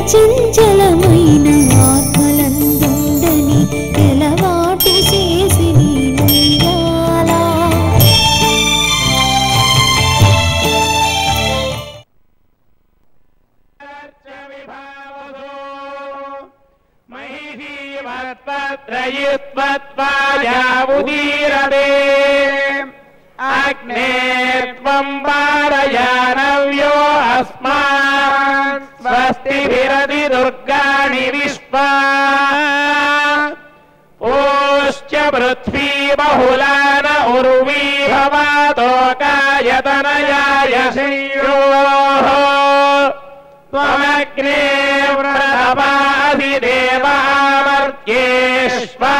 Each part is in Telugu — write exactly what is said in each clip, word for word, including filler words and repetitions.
చంచలమైన ఆత్మలందుండని ఎలవాటు చేసి నీయాలా త్రయుత్వత్వాయావుదీరదే అగ్నే త్వం పారయానవ్యో అస్మాన్ స్వస్తిభిరది దుర్గాణి విశ్వా ఓశ్చ పృథ్వీ బహుళాన ఉర్వీ భవాతోకాయతనయాయ శయోః త్వమగ్నే వ్రతపాసి దేవామర్త్యేష్వా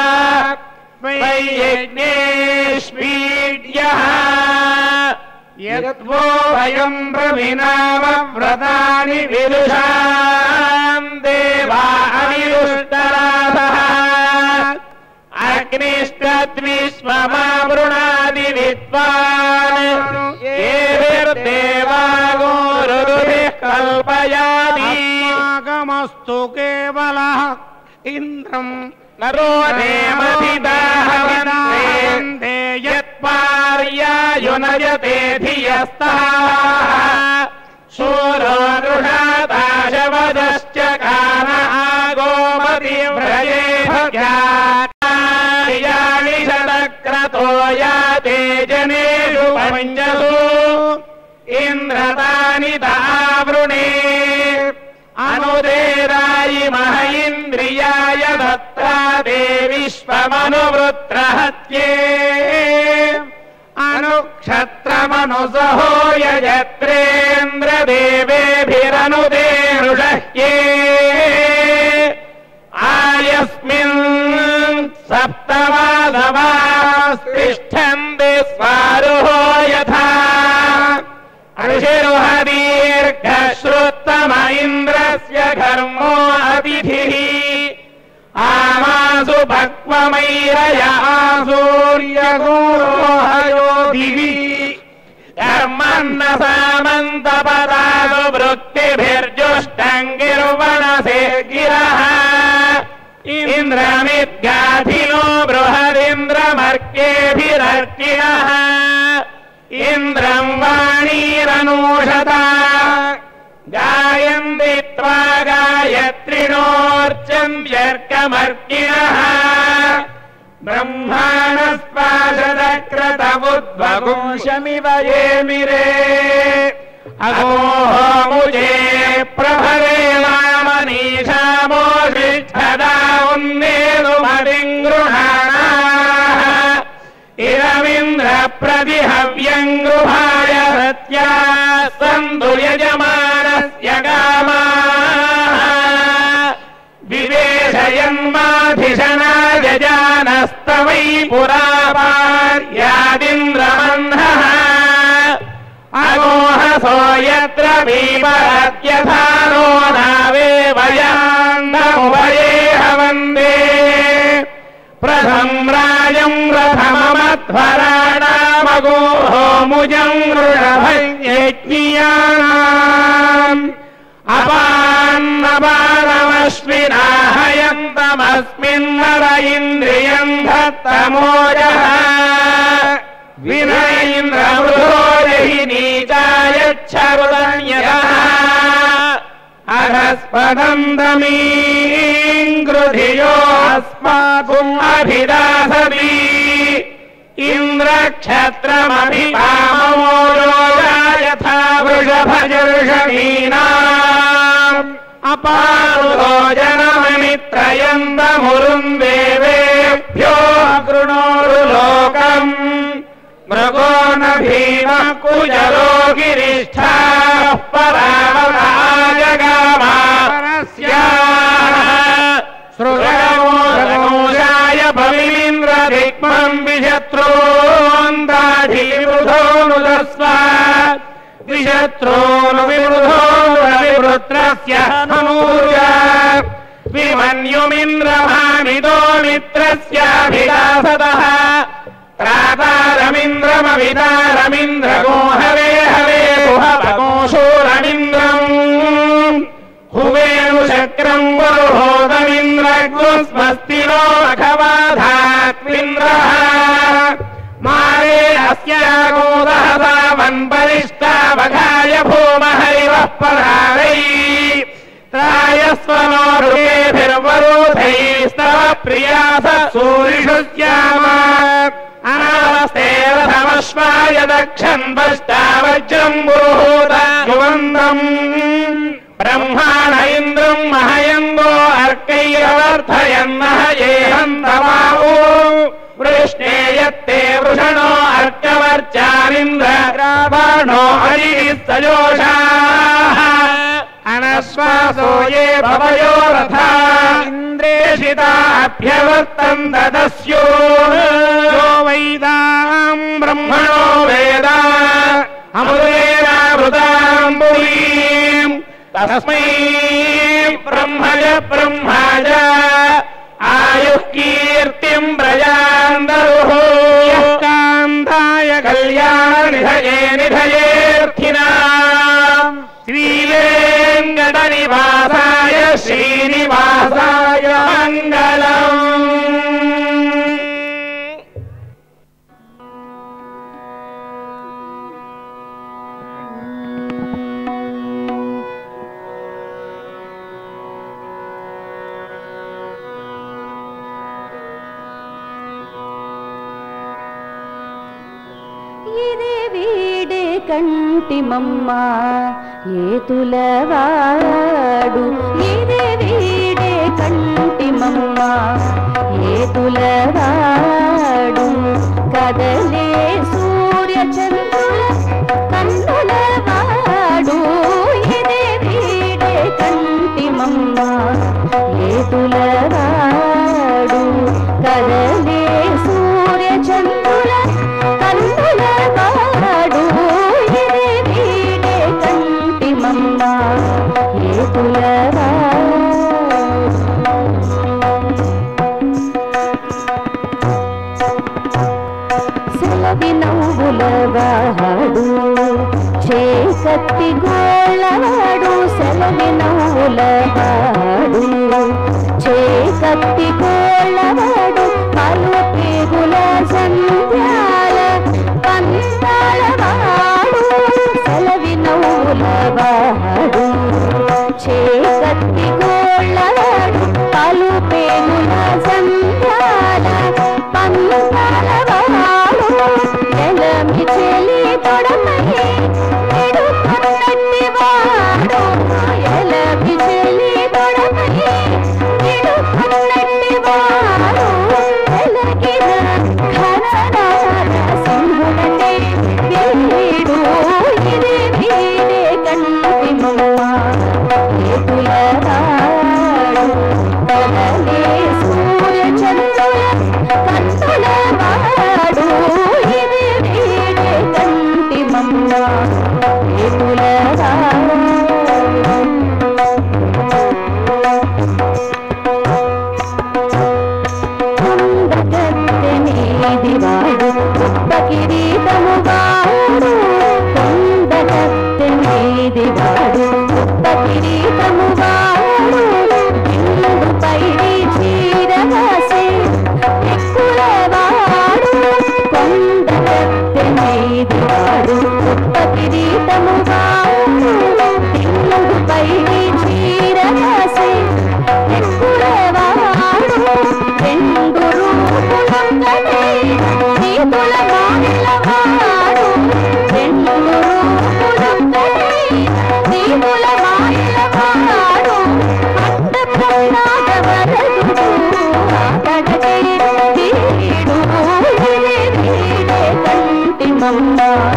వైయజ్ఞేష్వీడ్యః యద్వో వయం ప్రవినామ వ్రతాని విదుషాం దేవా అనిరుష్టరాసః అగ్నిష్టద్విశ్వమావృణాది విద్వాన్ ఏభిర్దేవాగోరుభిః కల్పయామి ఆగమస్తు కేవలః ఇంద్రం నరో దేమధిదాహవంతే యత్పార్యాయునయతే ధియస్తః శూరో నృషాదాశవదశ్చ కాన ఆగోమతి వ్రజేభ్యాని శతక్రతో యాతే జనేషు పంచసు ఇంద్రతాని దావృణే అనుదేరాయి మహ ఇంద్రియాయ దత్రాదే విశ్వమనువృత్రహత్యే అనుక్షత్రమనుసహోయ యత్రేంద్రదేవేభిరనుదేరుషహ్యే ఆయస్మిన్ సప్తమాధవాస్తిష్ఠన్తి స్వారుహో యథా ఋషిరుహదీర్ఘశ్రుత్తమ ఇంద్రస్య ఘర్మో అతిథిః ఆమాసు భక్వమైరయ ఆసూర్యగోహయో దివి ధర్మన్న సామంతపదాసు వృత్తిభిర్జుష్టంగిర్వణసే గిరః ఇంద్రమిద్గాధినో బృహదింద్రమర్కేభిరర్కిణః ఇంద్రం వాణీరనూషత గాయంతి త్వా గాయత్రిణోర్చంద్యర్కమర్కిణః బ్రహ్మాణస్పాశదక్రతముద్భగుంశమివ ఏమిరే అగోముజే ప్రభవే వామనీషామోషిష్ఠదా ఉన్నేదు మదింగృహాణాః ఇరమింద్ర ప్రతిహవ్యం గృహాయ సత్యా సంతు యజమానస్య కామాః వివేశయన్మాధిషణా యజానస్తవై పురా పార్యాదింద్రమన్హః అగోహసో యత్ర వీపరత్యథానో నావే వయాందముభయేహ వందే ప్రథం రాజం రథమమధ్వరాణామగోముజం వృషభయజ్ఞియానాం అపాన్నపానమశ్వినాహయంతమస్మిన్నర ఇంద్రియం దత్తమోజః వినైంద్రమృధోజహి నీచాయచ్చరుదన్యః అధస్పదం దమీంగృధియో అస్మాకుం అభిదాసతి ఇంద్రక్షత్రమభిపామోజా వృషభజర్షణీనాం అపారుభోజనమమిత్రయందమురుం దేవేభ్యో కృణోరు లోకం మృగో న భీమ కుజలో గిరిష్ఠాః పరావతాజగామాస్యాయ భవిమింద్రదిక్మం విశత్రూందాఢీవృధోనుదస్వ విశత్రూను వివృధోనురవివృత్రస్య హనూర్యా విమన్యుమింద్రమామిదో మిత్రస్యాభిలాసతః त्रातारमिन्द्रमवितारमिन्द्रगो हवे हवे गुहवगोशूरमिन्द्रम् हुवे स्वस्तिनो अघवाधात्विन्द्रः मारे अस्यागोदहसा वन्परिष्टावघाय भूमहरिवः परारै त्रायस्वनो ऋगेभिर्वरोधैस्तव प्रियास सूरिषु स्याम अनावस्तेरथमश्वाय दक्षन् पश्चावज्रम् पुरुहूत सुवन्दम् ब्रह्माण इन्द्रम् महयन्दो अर्कैरवर्धयन्नः येहन्तमावो वृष्णे यत्ते वृषणो अर्कवर्चानिन्द्र रावणो हरिः सजोषाः अनश्वासो ये भवयो रथा इन्द्रेषिताभ्यवर्तन्त दस्यो यो वैदाम् ब्रह्मणो वेद अमृतेनामृताम्बुलीम् तस्मै ब्रह्मज ब्रह्मज आयुः कीर्तिम् प्रजान्दरुः यः कान्ताय कल्याणनिधये निधयेऽर्थिनाम् श्रीवेङ्कटनिवासाय श्रीनिवासाय मङ्गलम्। కంటిమమ్మ ఏతులవాడు ఇదే వీడే కంటిమమ్మ ఏతులవాడు కదలే సూర్య చంద్రుల కన్నులవాడు ఇదే వీడే కంటిమమ్మ ఏతులవాడు కదలే సూర్య చంద్రుల కన్నులవాడు సెలవి నవ్వులవాడు చేకత్తి గోళ్ళవాడు సెలవి నవ్వులవాడు చేకత్తి గోళ్ళవాడు పలు పేగుల సంధ్యాల పందాలవాడు సెలవి నవ్వులవాడు చేకత్తి గోళ్ళవాడు పలు పేగుల సంధ్యాల పందాలవాడు ఎలమి చెలి తొడమై నిడుకున్నట్టి వాడు ఎలమి చెలి తొడమై నిడుకున్నట్టి వాడు ఎలగిన ఘననాద సింహునటే వీడు ఇది వీడే కంటిమమ్మ ఏతులవాడు కదలే సూర్య చంద్రుల కన్నులవాడు ఇది వీడే కంటిమమ్మ ఏతులవాడు కొండగత్తెనేదివాడు గొప్ప కిరీటము వాడు కొండగత్తెనేదివాడు గొప్ప కిరీటము వాడు బిల్లుడు పైడి చీరగాసే ఎక్కులవాడు కొండగత్తెనేదివాడు గొప్ప కిరీటము వాడు బిల్లుడు పైడి చీరగాసే ఎక్కులవాడు రెండు రూపులొక్కటే నీతుల మాయలవాడు రెండు రూపులొక్కటే నీతుల మాయలవాడు అడ్డ ప్రహ్లాద వరదుడు అతడకే వీడు ఇది వీడే కంటిమమ్మ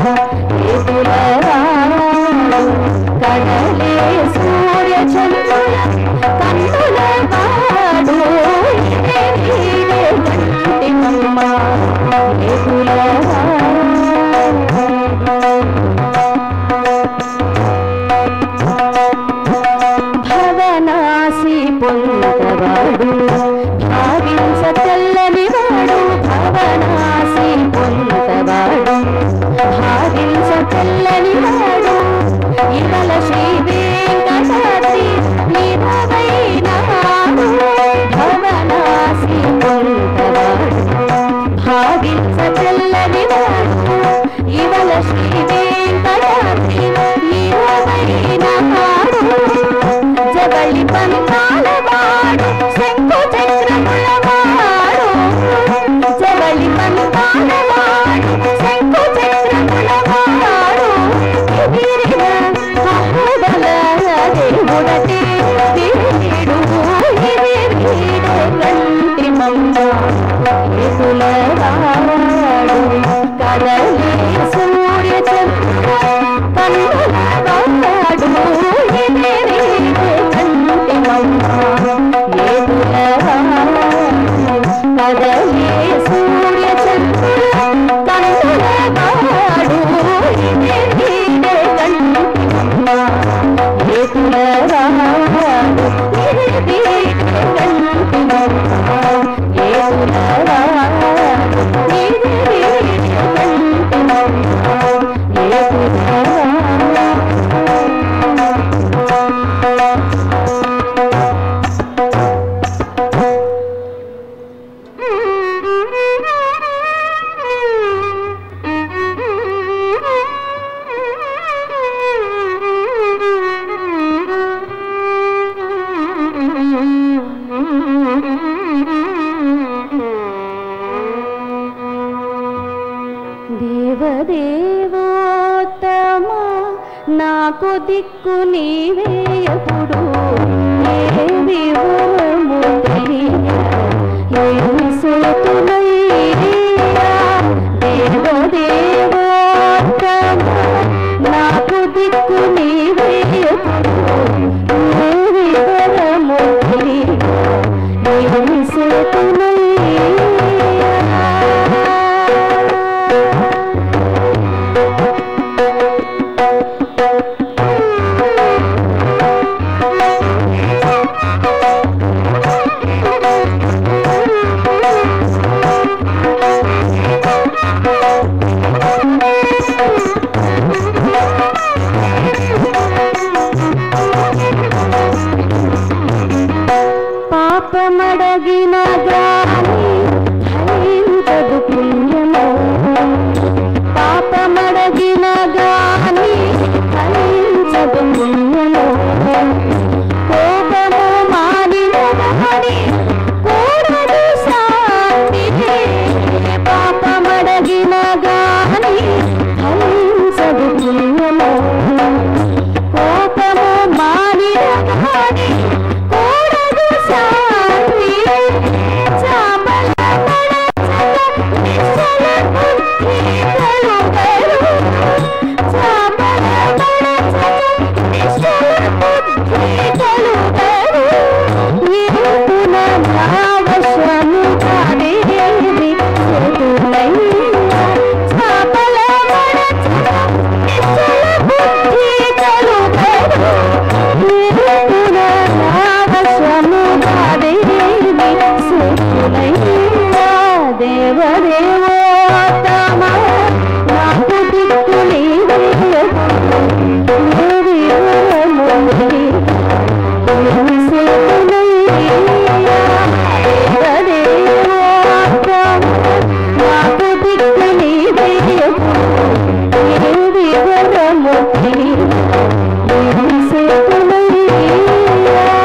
ఏతులవాడు కడలే సూర్య చంద్రుల కన్నులవాడు ఇది వీడే కంటిమమ్మ ఏతులవాడు భవనాసి పొందవాడు భావించ తెల్లని వాడు భవనాసి పొందవాడు భావించ తెల్లని వాడు ఇవల శ్రీ వెంకటాద్రి నిరవైనాడు భవ జవళి పంతాల వాడు శంకు చక్రముల వాడు జవళి పంతాల వాడు శంకు చక్రముల వాడు ఎదిరిన అహుబల దేవుడటి వీడు ఇది వీడే కంటి మమ్మ ఏతుల వాడు కదలి సూర్య చంద్ర కన్నుల వాడు ఇది వీడే కంటి మమ్మ ఏతుల వాడు కదలి సూర్య చంద్ర కన్నుల వాడు ఇది వీడే కంటి మమ్మ ఏతుల వాడు ఇది వీడే కంటి మమ్మ ఏతుల వాడు ఇది వీడే కంటి మమ్మ ఏతుల దేవదేవోత్తమ నాకు దిక్కు నీవే ఎప్పుడు ఏ వివరము తెలియ ఏమి సేతులయ్యా దేవదేవోత్తమ నాకు దిక్కు నీవే ఎప్పుడు ఏ వివరము తెలియ ఏమి సేతులయ్యా పాపమడగిన గాని ఫలించదు పుణ్యము పాపమడగిన గాని ఫలించదు పుణ్యము కోపము మానిన గాని కూడదు శాంతి పాపమడగిన గాని ఫలించదు పుణ్యము కోపము మానిన గాని కూడదు శాంతి చాపల పడచక నిశ్చల బుద్ధి కలుగరు చాపల పడచక నిశ్చల బుద్ధి కలుగరు ఏతున నావశము కాదేవి సేతులయ్యా చాపల పడచక నిశ్చల బుద్ధి కలుగరు ఏతున నావశము కాదేవి సేతులయ్యా దేవదేవోత్తమ నాకు దిక్కు నీవే ఏవి వరము ఏమి సేతులయ్యా దేవదేవోత్తమ నాకు దిక్కు నీవే ఏవి వరము ఏమి సేతులయ్యా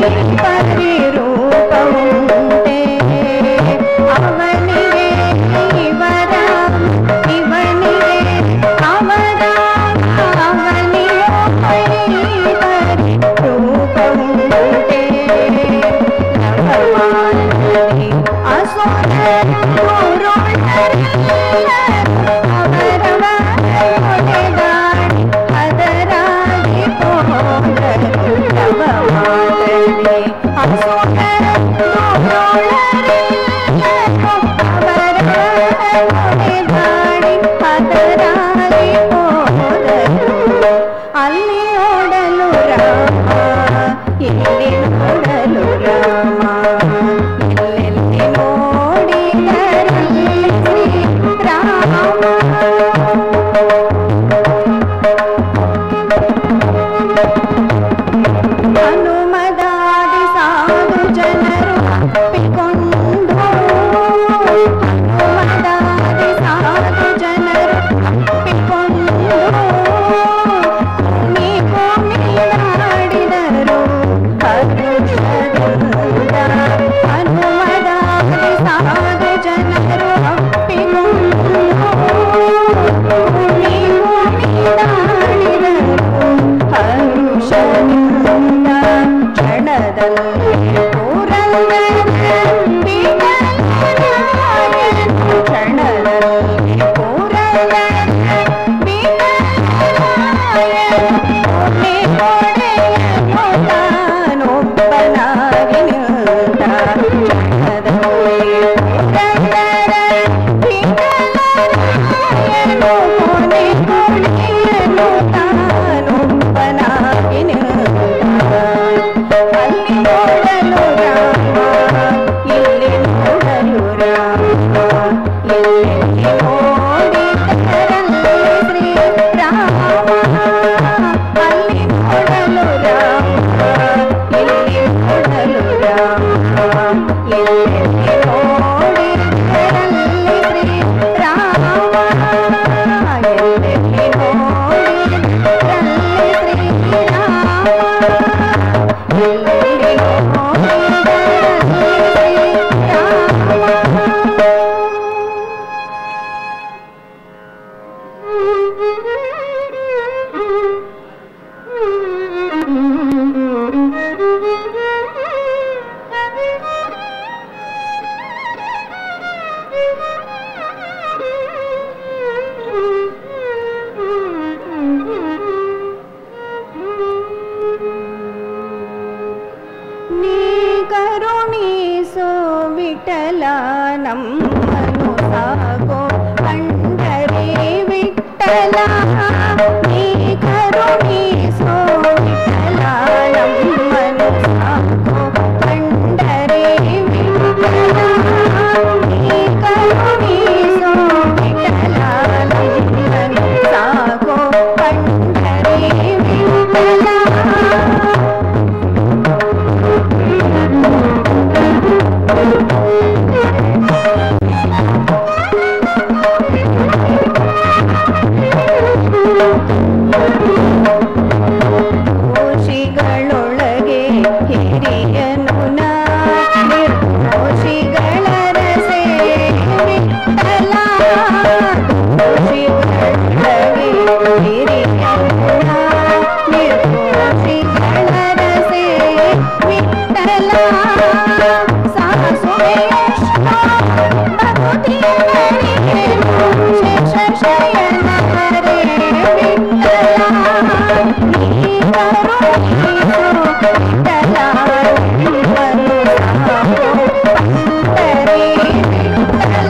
ಪರಿರೂಪವುಂಟೆ ಅವನಿಗೆ ಇವರ ಇವನಿಗೆ ಅವರ ಅವನಿಗೆ ಪರಿರೂಪವುಂಟೆ ನವಮಾನದಿ ಅಸುರ ಅವರವ ಹೊಡೆದಾಡಿ ಅದರಾಗಿ ಹೋದರು ನವಮಾನದಿ ಅಸುರ ಅವರವ ಹೊಡೆದಾಡಿ ಅದರಾಗಿ ಹೋದರು ಅಲ್ಲಿ ಓಡಲು ರಾಮ ಇಲ್ಲಿ ನೋಡಲು ರಾಮ ಎಲ್ಲೆಲ್ಲಿ ನೋಡಿದರಲ್ಲಿ ರಾಮ ಹನುಮದಾದಿ ಸಾಧು ಜನರು ಅಪ್ಪಿಕೊಂಡು ಹನುಮದಾದಿ ಸಾಧು ಜನರು ಅಪ್ಪಿಕೊಂಡು ನೀವು ನೀಡಾಡಿದರು ಹರುಷದಿಂದ ಹನುಮದಾದಿ ಸಾಧು ಜನರು ಅಪ್ಪಿಕೊಂಡು ನೀವು ನೀಡಾಡಿದರು ಹರುಷದಿಂದ ಕ್ಷಣದಲ್ಲಿ ಪುರಂದರ ವಿಠಲರಾಯನು ಕ್ಷಣದಲ್ಲಿ ಪುರಂದರ ವಿಠಲರಾಯನು ಕೊನೆ ಕೊಡೆಯನು ತಾನೊಬ್ಬನಾಗಿ ನಿಂತ ಕ್ಷಣದಲ್ಲಿ ಪುರಂದರ ವಿಠಲರಾಯನು ಕೊನೆ ಕೊಡೆಯನು ತಾನೊಬ್ಬನಾಗಿ ನಿಂತ ಅಲ್ಲಿ ನೋಡಲು ರಾಮ ಇಲ್ಲಿ ನೋಡಲು ರಾಮ ಎಲ್ಲೆಲ್ಲಿ ನೋಡಿದರಲ್ಲಿ ಶ್ರೀ ರಾಮ ಅಲ್ಲಿ ನೋಡಲು ರಾಮ ಇಲ್ಲಿ ನೋಡಲು ರಾಮ ಎಲ್ಲೆಲ್ಲಿ ನೋಡಿದರಲ್ಲಿ ಶ್ರೀ ರಾಮ ಎಲ್ಲೆಲ್ಲಿ ನೋಡಿದರಲ್ಲಿ ಶ್ರೀ ರಾಮ ಎಲ್ಲೆಲ್ಲಿ ನೋಡಿದರಲ್ಲಿ ನೀ ಕರುಣಿಸೋ ವಿಠಲ ನಮ್ಮನು ಸಾಗೋ ಕಂಡರೆ ವಿಠಲ ನೀ ಕರುಣಿಸೋ ವಿಠಲ ನಮ್ಮನು ಸಾಗೋ ಕಂಡರೆ ವಿಠಲ ನೀ ಕರುಣಿಸೋ ವಿಠಲ ನಮ್ಮನು ಸಾಗೋ ಕಂಡರೆ ವಿಠಲ ಕೋಶಿಗಳೊಳಗೆ ಹಿರಿಯನು ನಿರ್ಕೋಶಿಗಳ ರಸೆ ವಿಠಲ ಕೋಶಿಗಳೊಳಗೆ ಹಿರಿಯನು ನಿರ್ಕೋಶಿಗಳ ರಸೆ ವಿಠಲ ಸಾಸುವೆಯಷ್ಟು ಭಕ್ತಿಯರಿಗೆನು ಶೇಷ ಶಯನ ಹರೇ ವಿಠಲ ನೀ ಕರುಣಿಸೋ ವಿಠಲ ನಮ್ಮನು ಸಾಗೋ ಕಂಡರೆ ವಿಠಲ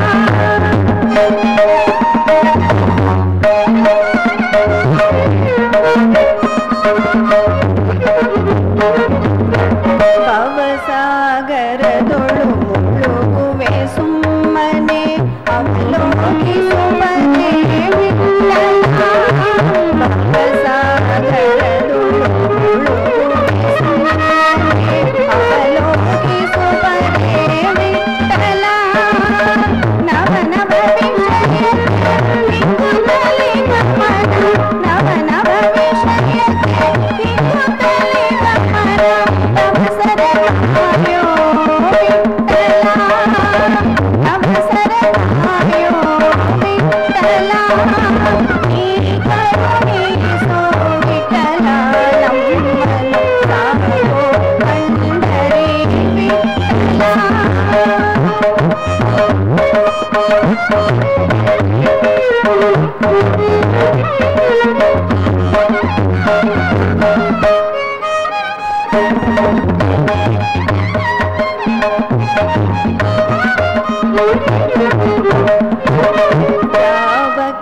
ಭವಸಾಗರದೊಳು ಮುಳುಗುವೆ ಸುಮ್ಮನೆ ಅವಲೋಕಿಸುವನೆ ವಿಠಲ ಭವಸಾಗರದೊಳು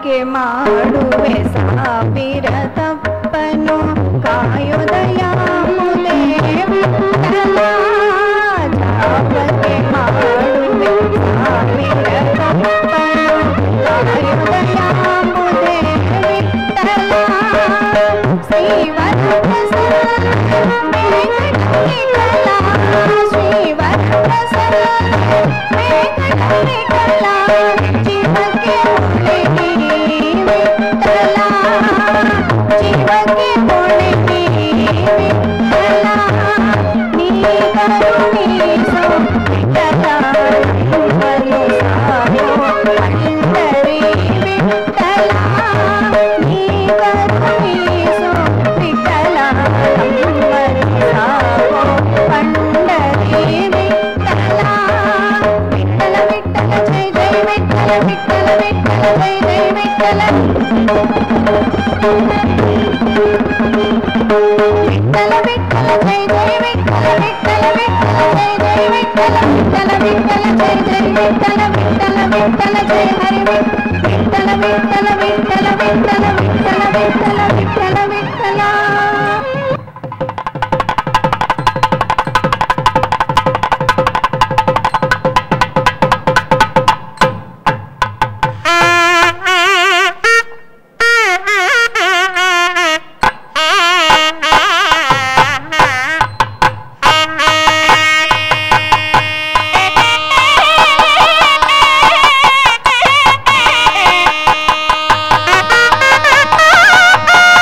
ಜೀವಕ್ಕೆ ಮಾಡುವೆ ಸಾವಿರ ತಪ್ಪನು ಕಾಯೋ ದಯಾಮುದೇ ವಿಠಲ ಜಾಪಕ್ಕೆ ಮಾಡುವೆ ಸಾವಿರ ತಪ್ಪನು ಕಾಯೋ ದಯಾಮುದೇ ವಿಠಲ ಶ್ರೀವರಪ್ರಸನ್ನ ವೆಂಕಟನಿಕಲ ಶ್ರೀವರಪ್ರಸನ್ನ ವೆಂಕಟನಿಕಲ ಜೀವಕ್ಕೆ ಹೊಳೆಗಿ ವಿಠಲ ಜೀವಕ್ಕೆ ಹೊಳೆಗಿ ವಿಠಲ ನೀ ಕರುಣಿಸೋ ವಿಠಲ ನಮ್ಮನ್ನು ಸಾಯೋ ಪಂಡರಿ ವಿಠಲ ನೀ ಕರುಣಿಸೋ ವಿಠಲ ನಮ್ಮನ್ನು ಸಾಯೋ ಪಂಡರಿ ವಿಠಲ ವಿಠಲ ವಿಠಲ ಜಯ ಜಯ ವಿಠಲ ವಿಠಲ ವಿಠಲ ಜಯ ಜಯ ವಿಠಲ ವಿಠಲ ವಿಠಲ ಜಯ ಜಯ ವಿಠಲ ವಿಠಲ ವಿಠಲ ಜಯ ಜಯ ವಿಠಲ ವಿಠಲ ವಿಠಲ ಜಯ ಜಯ ವಿಠಲ ವಿಠಲ ವಿಠಲ ಜಯ ಹರಿ ವಿಠಲ ವಿಠಲ ವಿಠಲ ವಿಠಲ ವಿಠಲ ವಿಠಲ ವಿಠಲ ವಿಠಲ ಆ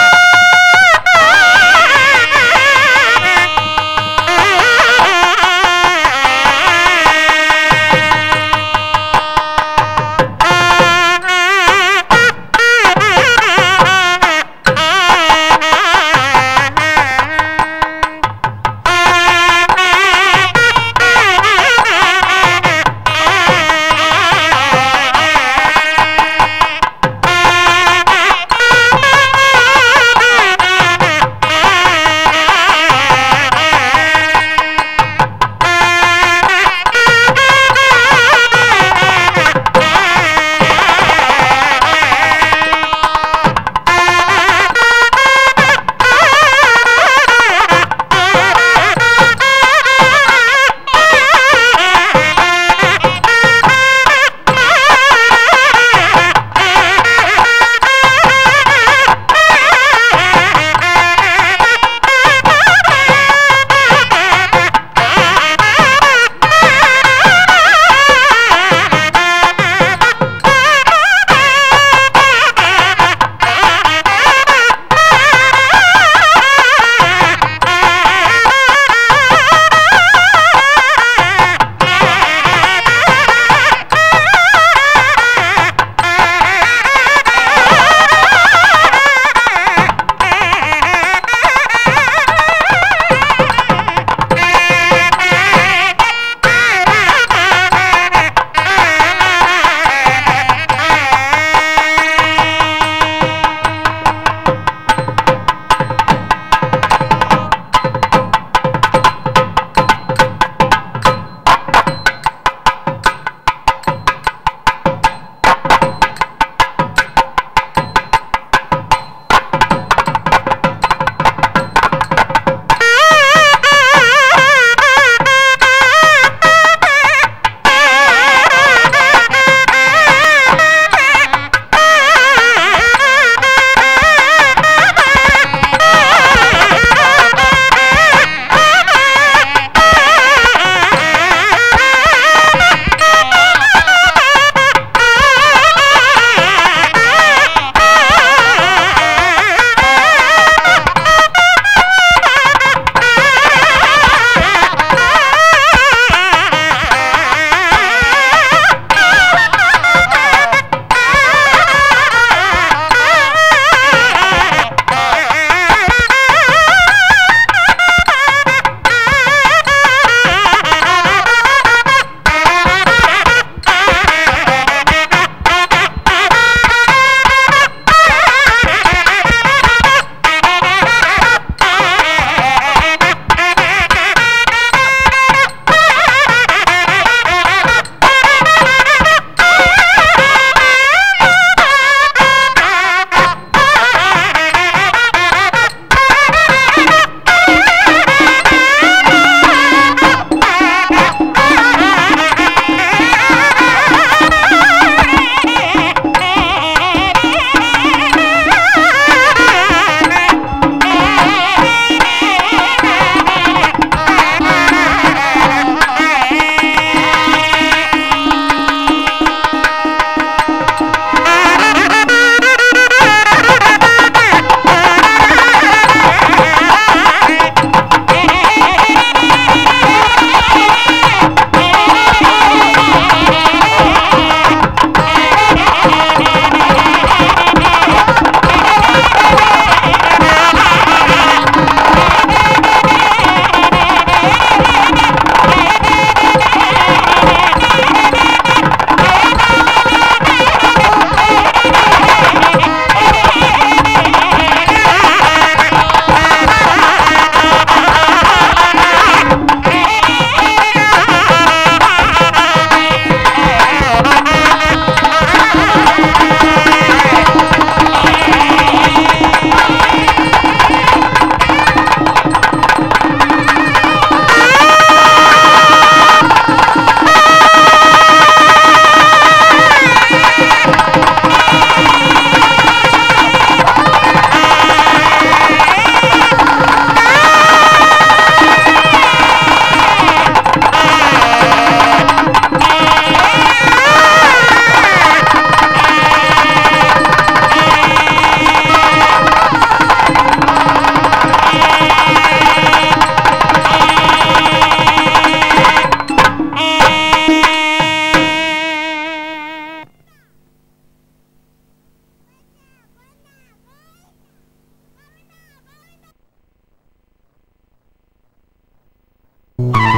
విఠల